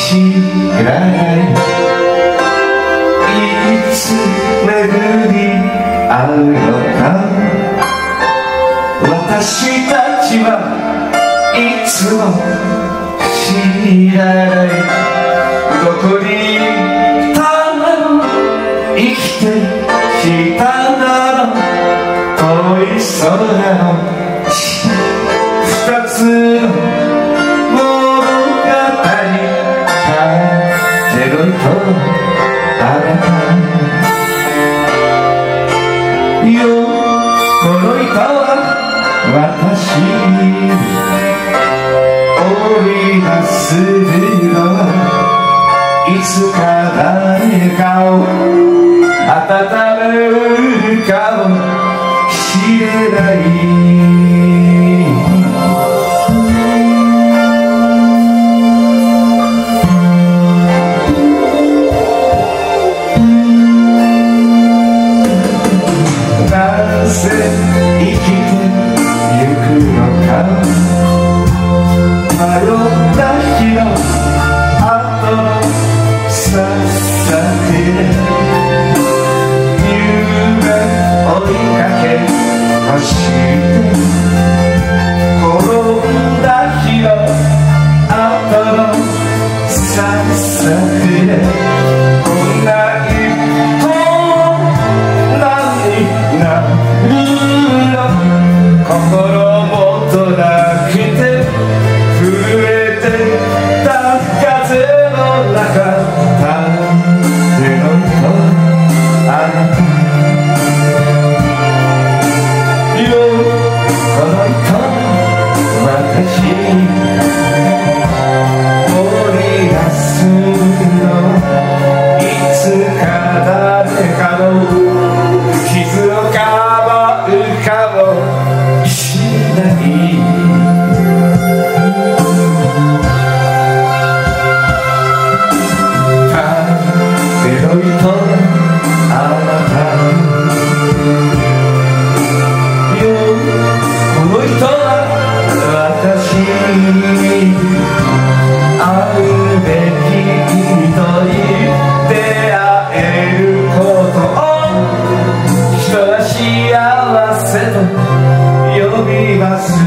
知らない、いつ巡り合うのか。私たちはいつも知らない、どこにいたの、生きてきたんだろう、遠い空の二つの物語から手取りとあなたよ、この糸は私織りなすのはいつか誰かを温めるかもしれない。なぜ生きてゆくのか、迷った日の後のささくれ、夢追いかけ走って転んだ日の後のささくれ、こんな一歩何になるの、心もとなくて震えてた風の中、手の糸あなたよ、この糸私織り出すの、いつか誰かの傷をかばうかもしれない。手の糸あなたよ、この糸は私会うべき人に出会えることを人は幸せと呼びます。